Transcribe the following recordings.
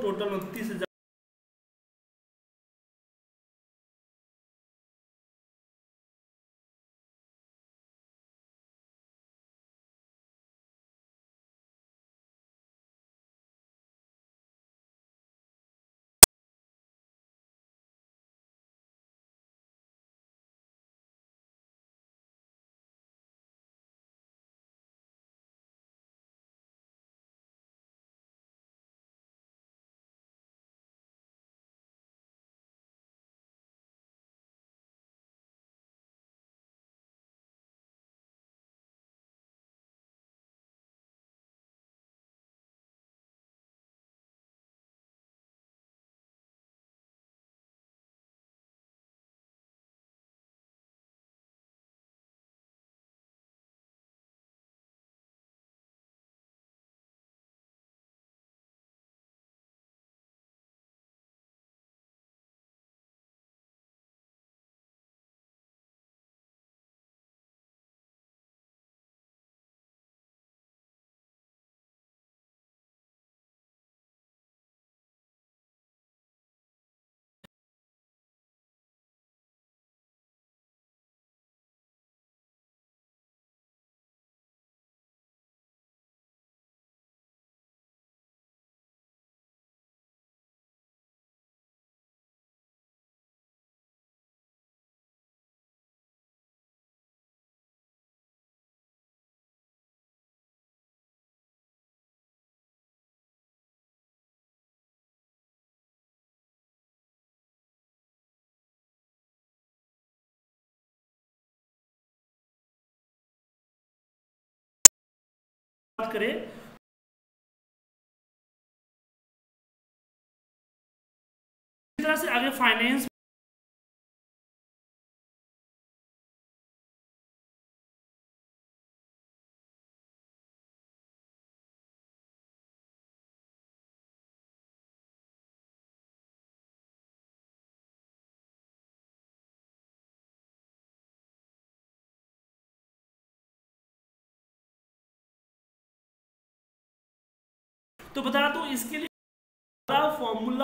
Total 29,000 बात करें इस तरह से आगे फाइनेंस तो बता दो इसके लिए फॉर्मूला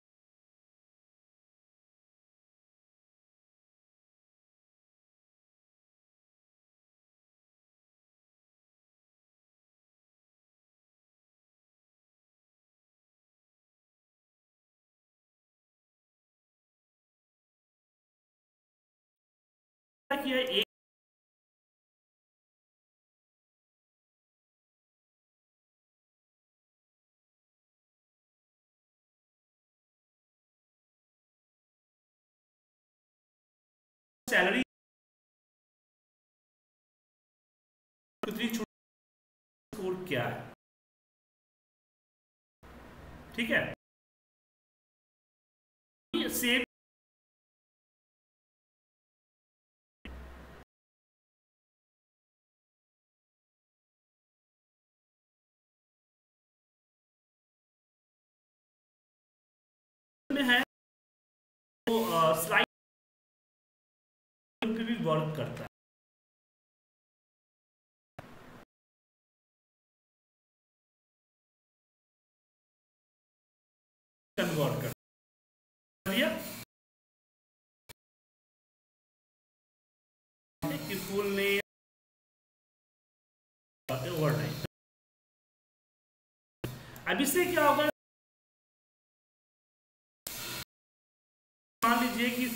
किया एक सैलरी कितनी स्कोर क्या है, ठीक है। सेम में है तो स्लाइड पे भी वर्क करता है। कन्वर्ट कर दिया कि फुल ने ओवरनाइट। अब इससे क्या होगा, मान लीजिए कि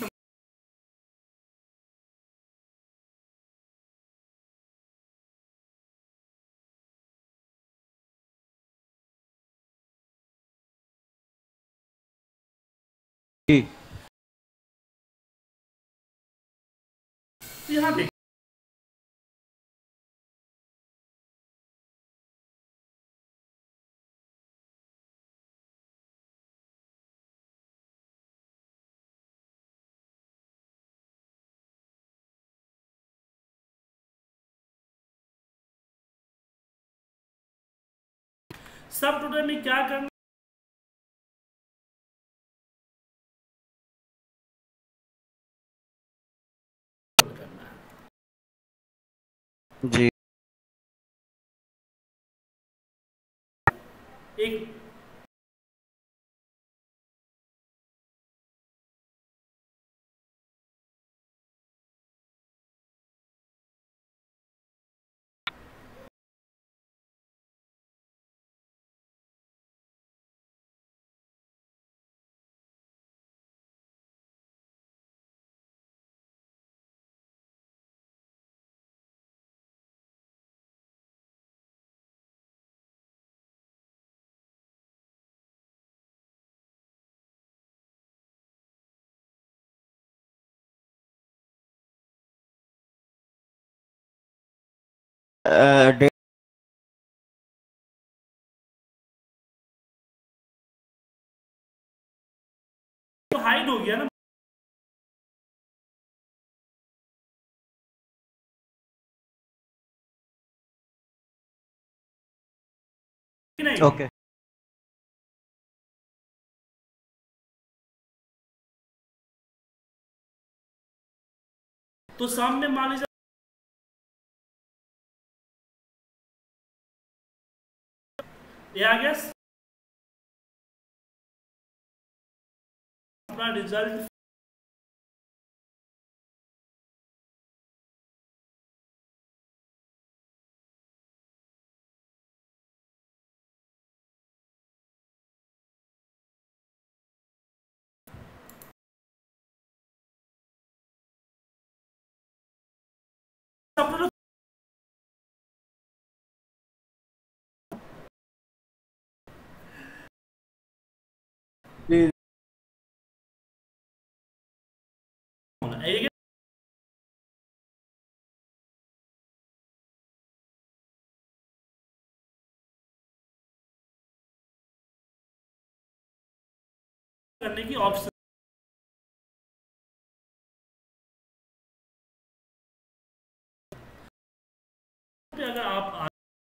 यहाँ देखिए सब टोटल में क्या करना जी एक तो हाइड हो गया ना, कि नहीं? ओके तो सामने मान लीजिए ये आ गया अपना रिजल्ट, प्लीज। ये करने की ऑप्शन, अगर आप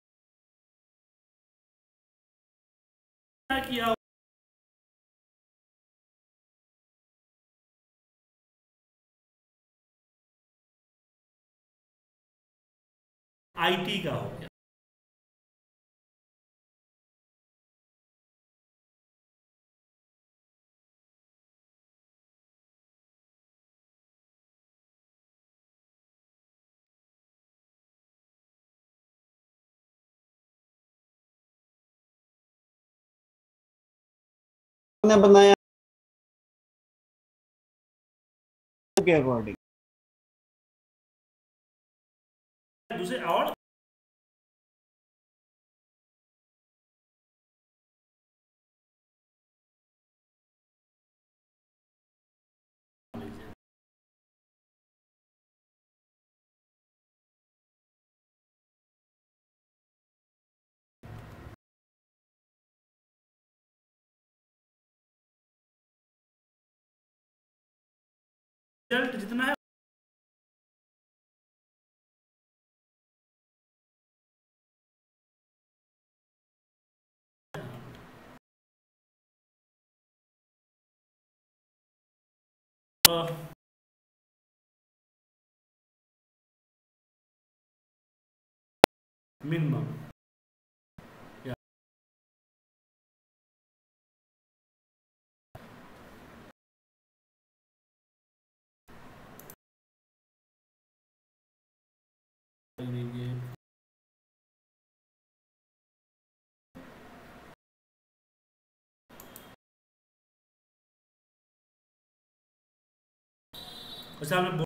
किया आईटी का हो गया, ने बनाया के अकॉर्डिंग। दूसरे और रिजल्ट जितना है मिनिमम, वैसे आपने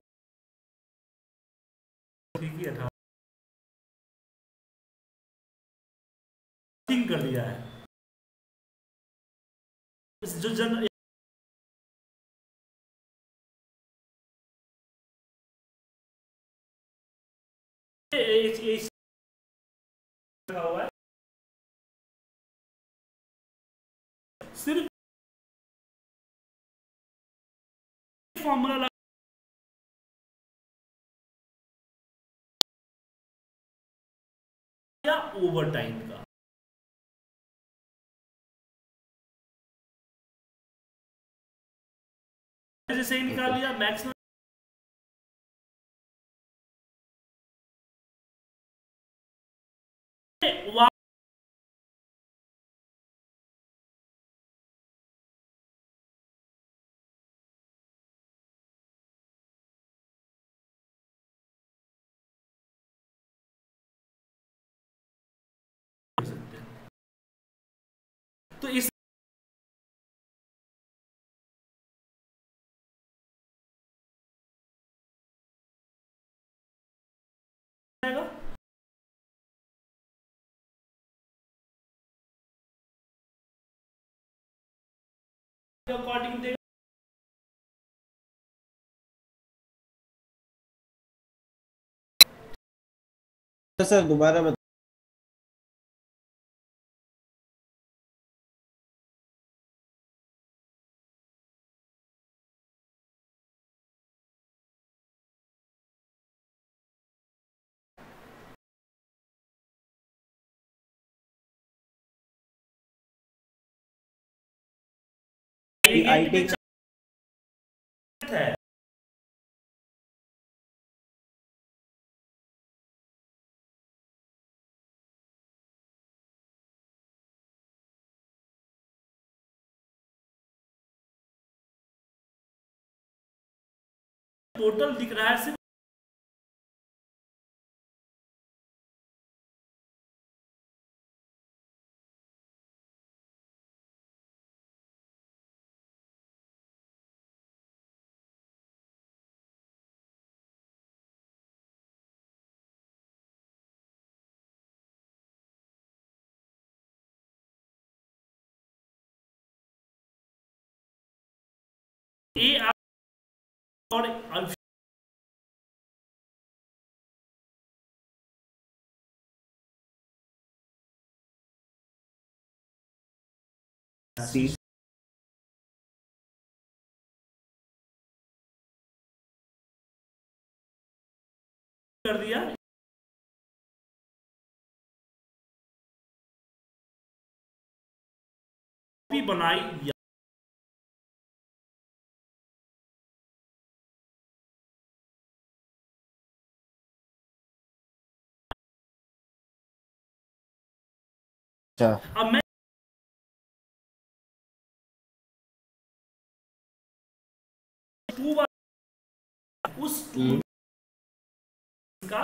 ठीक ही था, थिंक कर दिया है जो जन लगा हुआ है, सिर्फ फॉर्मूला या ओवर टाइम का, जैसे ही निकाल लिया मैक्सिमम कर सकते हैं। तो इस अकॉर्डिंग सर दोबारा बता। एग्रीगेट आईटी में है। टोटल दिख रहा है सिर्फ ए और सी कर दिया। भी बनाई या अच्छा अब मैं टू उस टू का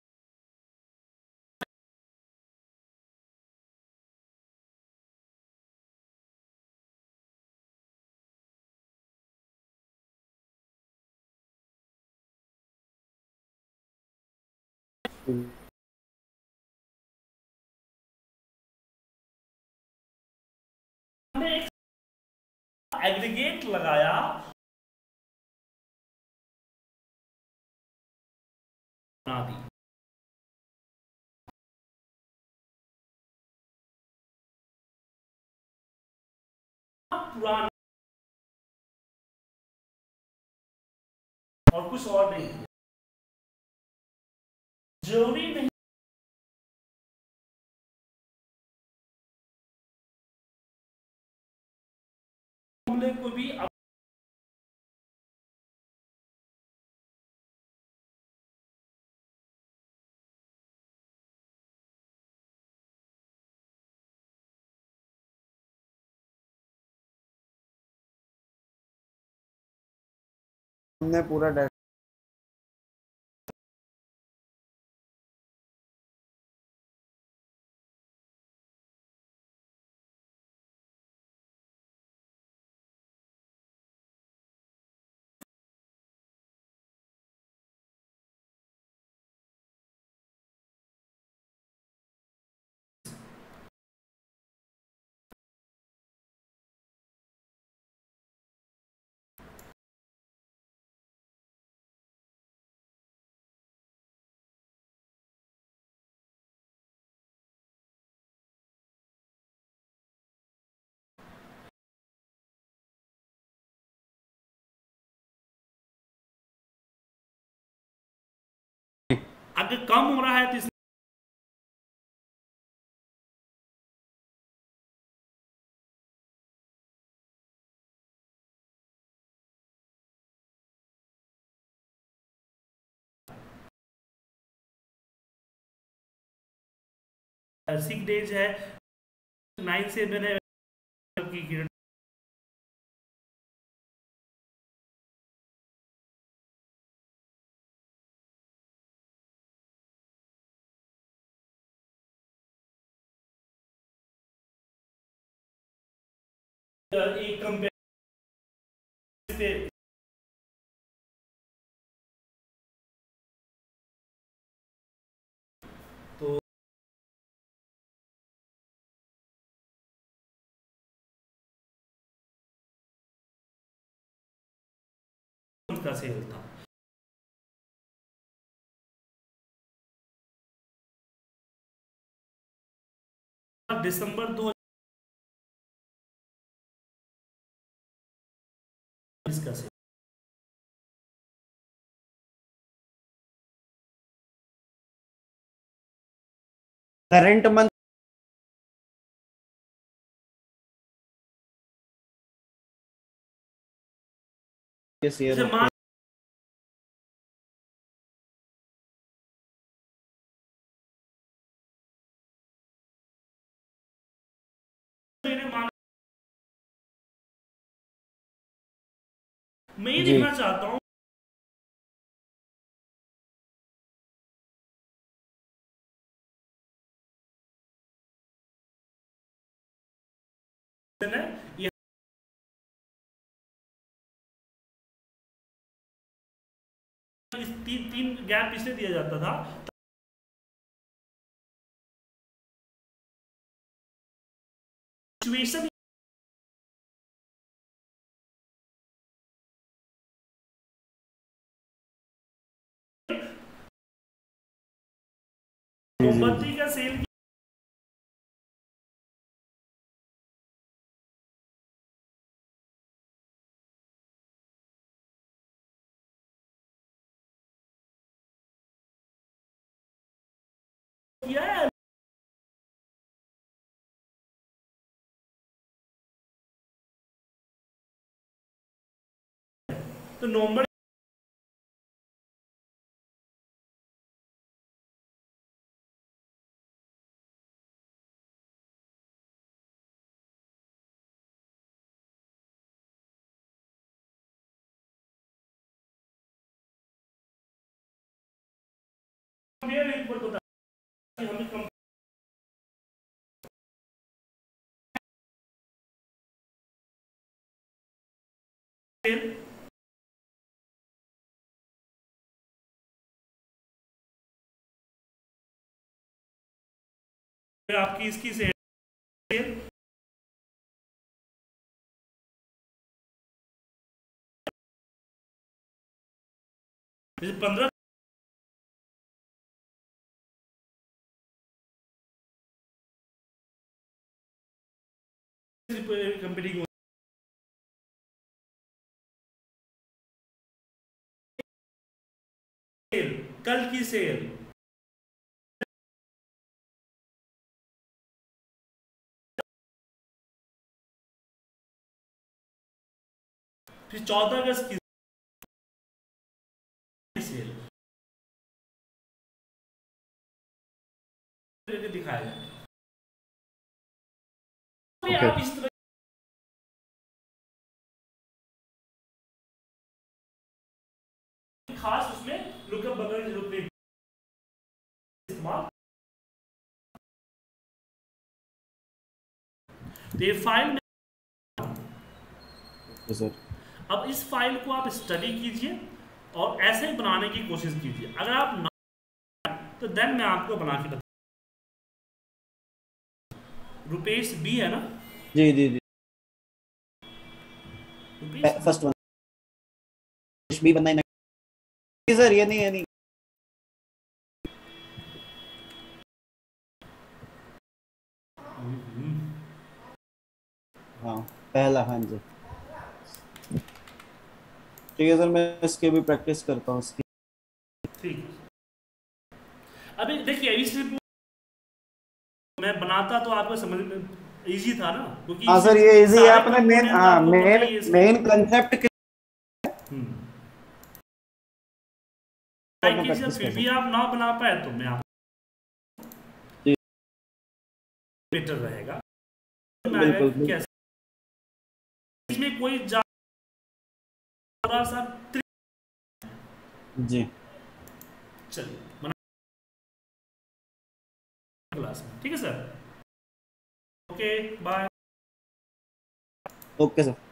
हमने एक एग्रीगेट लगाया बना दी। पुराना और कुछ और नहीं जरूरी नहीं हमले को भी हमने पूरा डाटा अगर कम हो रहा है तो सिक डेज है 9 से मैंने की एक कंपेयर पे तो उनका सेल था। दिसंबर 2020 का सेल करंट मंथ शेयर मैं ये देखना चाहता हूँ ये तीन गैप इसलिए दिया जाता था सिचुएशन मोमबत्ती का सेल किया है तो नवंबर रिपोर्ट होता है कि हमें आपकी इसकी सेल जैसे 15 कंपनी की सेल कल की सेल फिर 14 अगस्त की सेल दिखाया जाए आप इस तरह खास उसमें लुकअप वगैरह की जरूरत नहीं इस्तेमाल तो ये फाइल में सर अब इस फाइल को आप स्टडी कीजिए और ऐसे ही बनाने की कोशिश कीजिए अगर आप ना तो देन मैं आपको बना के बता रुपेश बी है ना जी जी जी रुपेश फर्स्ट वन भी बनना है सर ये नहीं हाँ पहला हाँ जी ठीक है सर मैं इसकी भी प्रैक्टिस करता हूँ इसकी ठीक अभी देखिए इस रिपोर्ट मैं बनाता तो आपको समझ में इजी था ना क्योंकि हाँ सर ये इजी है आपने मेन कंसेप्ट फिर भी आप ना बना पाए तो मैं आप बेटर रहेगा कैसे इसमें कोई थोड़ा सा जी चलिए बना क्लास में ठीक है sir okay bye okay sir